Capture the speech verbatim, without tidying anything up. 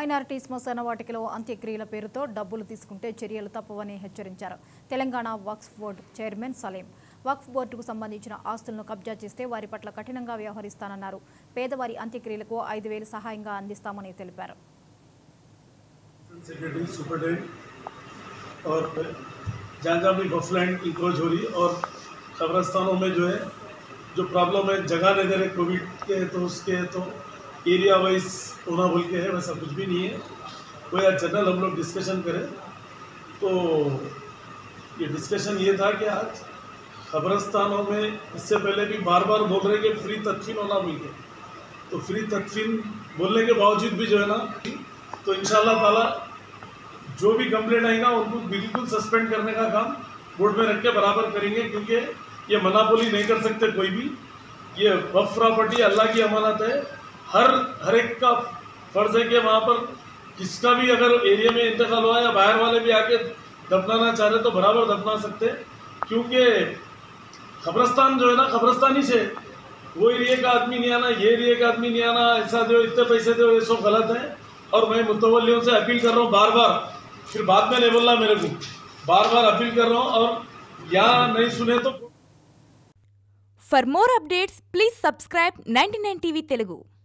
Minority శ్మశాన వాటికలో అంత్యక్రియల పేరుతో డబ్బులు తీసుకుంటే చర్యలు తప్పవని హెచ్చరించారు. తెలంగాణ వక్ఫ్ బోర్డు చైర్మన్ సలీం వక్ఫ్ బోర్డుకు సంబంధించిన ఆస్తులను కబ్జా చేస్తే వారి పట్ల కఠినంగా వ్యవహరిస్తానన్నారు. పేదవారి అంత్యక్రియలకు ఐదు వేలు సహాయంగా అందిస్తామని తెలిపారు. जहाँ भी बफलैंड इंक्रोच हो रही और कब्रस्तानों में जो है जो प्रॉब्लम है जगह नहीं दे रहे कोविड के तो उसके तो एरिया वाइज होना बोल के है, वैसा कुछ भी नहीं है। कोई आज जनरल हम लोग डिस्कशन करें तो ये डिस्कशन ये था कि आज कब्रस्तानों में इससे पहले भी बार बार बोल रहे कि फ्री तदफीन होना बोल के, तो फ्री तदफीन बोलने के बावजूद भी जो है ना तो इंशाल्लाह ताला जो भी कंप्लेंट आएगा उनको बिल्कुल सस्पेंड करने का काम बोर्ड में रख के बराबर करेंगे, क्योंकि ये मनापोली नहीं कर सकते कोई भी। ये वक्फ प्रॉपर्टी अल्लाह की अमानत है, हर हर एक का फर्ज है कि वहाँ पर किसका भी अगर एरिया में इंतकाल हुआ या बाहर वाले भी आके दफनाना चाह रहे तो बराबर दफना सकते, क्योंकि कब्रस्तान जो है ना कब्रस्तानी से वो एरिया का आदमी नहीं आना, ये एरिया का आदमी नहीं आना, ऐसा जो इतने पैसे दो ये सब गलत है। और मैं मुतवल्लियों से अपील कर रहा हूँ बार बार, फिर बाद में नहीं बोलना मेरे को, बार बार अपील कर रहा हूँ और यहाँ नहीं सुने तो। For more updates, please subscribe ninety-nine T V Telugu.